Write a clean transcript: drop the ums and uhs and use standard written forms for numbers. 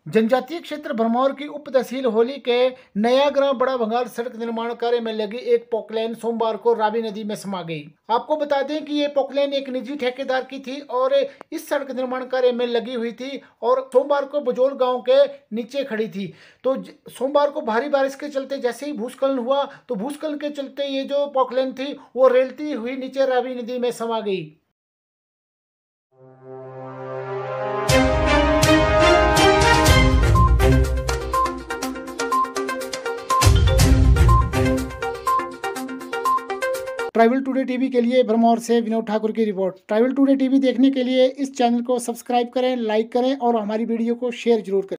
जनजातीय क्षेत्र भरमौर की उप तहसील होली के नया ग्राम बड़ा भंगाल सड़क निर्माण कार्य में लगी एक पोकलेन सोमवार को रावी नदी में समा गई। आपको बता दें कि ये पोकलेन एक निजी ठेकेदार की थी और इस सड़क निर्माण कार्य में लगी हुई थी और सोमवार को बजोल गांव के नीचे खड़ी थी। तो सोमवार को भारी बारिश के चलते जैसे ही भूस्खलन हुआ तो भूस्खलन के चलते ये जो पोकलेन थी वो रेलती हुई नीचे रावी नदी में समा गई। ट्राइबल टुडे टीवी के लिए भरमौर से विनोद ठाकुर की रिपोर्ट। ट्राइबल टुडे टीवी देखने के लिए इस चैनल को सब्सक्राइब करें, लाइक करें और हमारी वीडियो को शेयर जरूर करें।